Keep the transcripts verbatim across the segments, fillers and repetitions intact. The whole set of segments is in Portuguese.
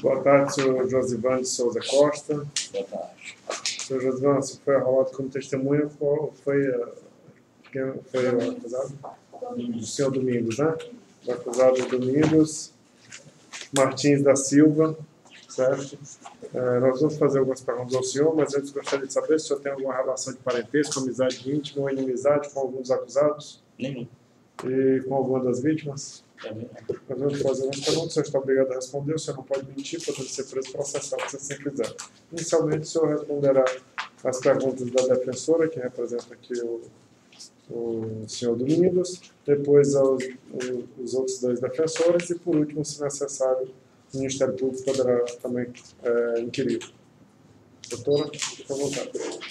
Boa tarde, senhor Josivan de Souza Costa. Boa tarde. senhor Josivan, você foi arrolado como testemunha, foi, foi, quem foi o acusado? O senhor Domingos, né? O acusado Domingos Martins da Silva, certo? É, nós vamos fazer algumas perguntas ao senhor, mas antes gostaria de saber se o senhor tem alguma relação de parentesco, amizade íntima ou inimizade com alguns acusados? Nenhum. E com alguma das vítimas? Também não. Nós vamos fazer algumas perguntas, o senhor está obrigado a responder, o senhor não pode mentir, pode ser preso e processado se assim quiser. Inicialmente, o senhor responderá as perguntas da defensora, que representa aqui o, o senhor Domingos, depois aos, os outros dois defensores e, por último, se necessário, o Ministério Público poderá também é, inquirir. Doutora, fique à vontade.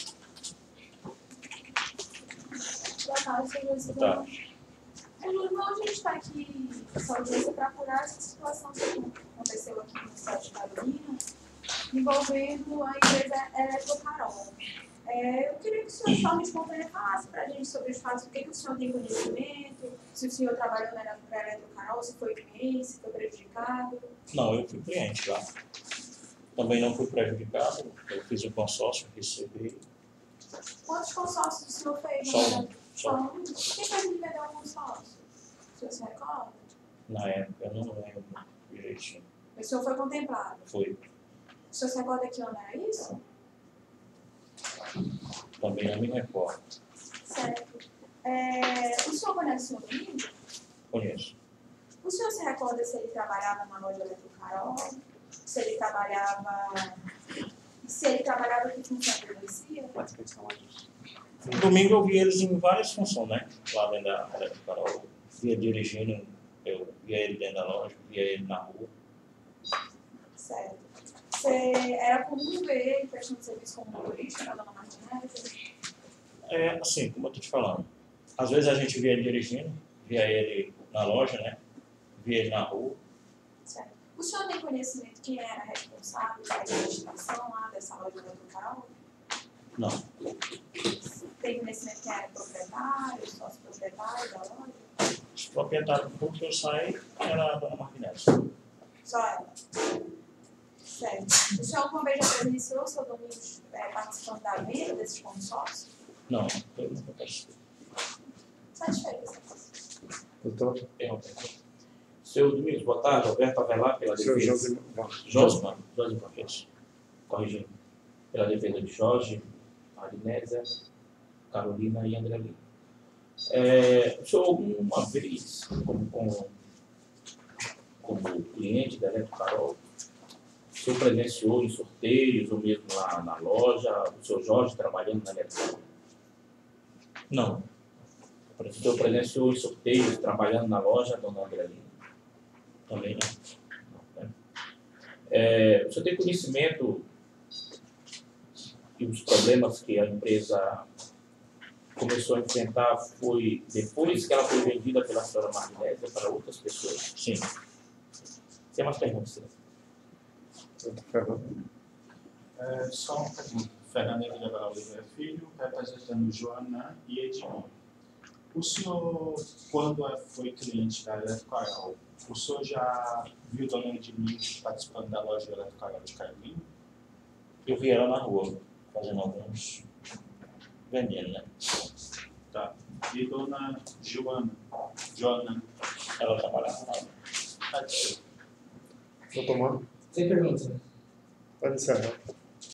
Boa tarde, senhor Josivan. Boa tarde. Irmão, a gente está aqui nessa audiência para apurar essa situação que aconteceu aqui no estado de Carolina, envolvendo a empresa Eletrocarol. É, eu queria que o senhor só me falasse para a gente sobre os fatos, o que, que o senhor tem conhecimento, se o senhor trabalhou na Eletrocarol, se foi cliente, se foi prejudicado. Não, eu fui cliente lá. Também não fui prejudicado, eu fiz o consórcio, recebi. Quantos consórcios o senhor fez? Só um. Só um. Quem fez me vender o consórcio? O senhor se recorda? Na época, eu não lembro direitinho. O senhor foi contemplado? Foi. O senhor se recorda que ano era isso? Também não me recordo. Certo. É, o senhor conhece o senhor Domingos? Conheço. O senhor se recorda se ele trabalhava na loja Eletrocarol? Se ele trabalhava... Se ele trabalhava com função de polícia? Domingo eu vi eles em várias funções, né? Lá dentro da Eletrocarol. Via dirigindo, eu via ele dentro da loja, via ele na rua. Certo. Você era comum ver ele prestando serviço como motorista na Dona Martinez? É assim, como eu estou te falando. Às vezes a gente via ele dirigindo, via ele na loja, né? Via ele na rua. Certo. O senhor tem conhecimento quem era responsável pela administração lá dessa loja Eletrocarol? Não. Tem conhecimento quem era proprietário, sócio proprietário da loja? Os proprietários, quando eu saí, era a Dona Martinez. Só ela? Certo. O senhor alguma vez já presenciou o seu Domingos é, participando da venda desses consórcios? Não, eu nunca participei. Satisfeito dessa coisa. Doutor? Seu Domingos, boa tarde. Alberto Avelar, pela senhor defesa. Josman. Josman, isso. Corrigindo. Pela defesa de Jorge, Marinésia, Carolina e André Lima. É, o senhor alguma vez, como, como, como cliente da Eletrocarol, o senhor presenciou em sorteios ou mesmo lá na loja, o senhor Jorge trabalhando na Eletrocarol? Não. O senhor presenciou em sorteios trabalhando na loja, dona André Lima? Também não. não né? é, o senhor tem conhecimento que os problemas que a empresa começou a enfrentar foi depois que ela foi vendida pela senhora Martinésia para outras pessoas? Sim. Tem mais perguntas? É, só uma pergunta. Fernando Oliveira Oliveira Filho, representando Joana e Edmond. O senhor, quando foi cliente da Eletrocarol, o senhor já viu Dona Edmond participando da loja da Eletrocarol de Carolina? Eu vi ela na rua, fazendo alguns vendendo, né? Tá. E Dona Joana? Joana? Ela trabalhava lá. Tá. Doutor Mano? Sem perguntas, né? Pode encerrar.